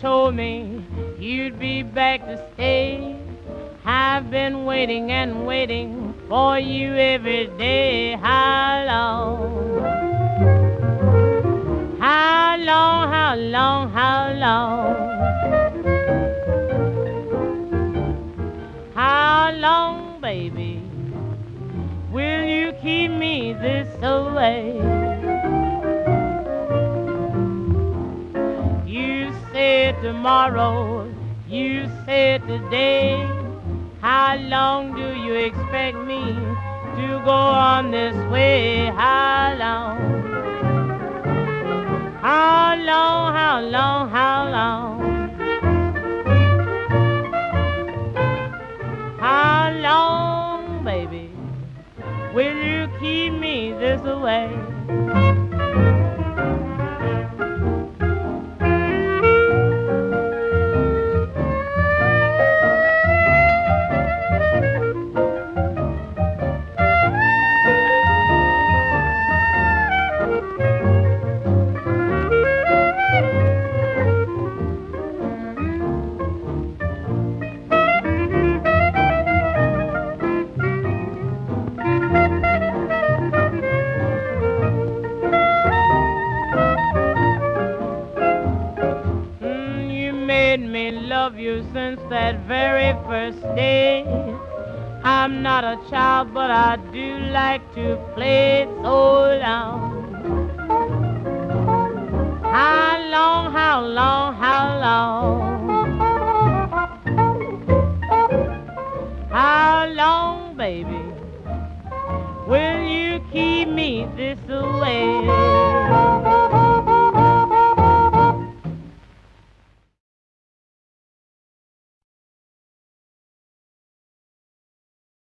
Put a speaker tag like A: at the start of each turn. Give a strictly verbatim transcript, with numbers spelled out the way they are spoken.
A: told me you'd be back to stay. I've been waiting and waiting for you every day. How long? How long, how long, how long? How long, baby, will you keep me this away? You said tomorrow, you said today. How long do you expect me to go on this way? How long? How long, how long, how long? How long, baby, will you keep me this way? Made me love you since that very first day. I'm not a child, but I do like to play so long. How long, how long, how long? How long, baby, will you keep me this way?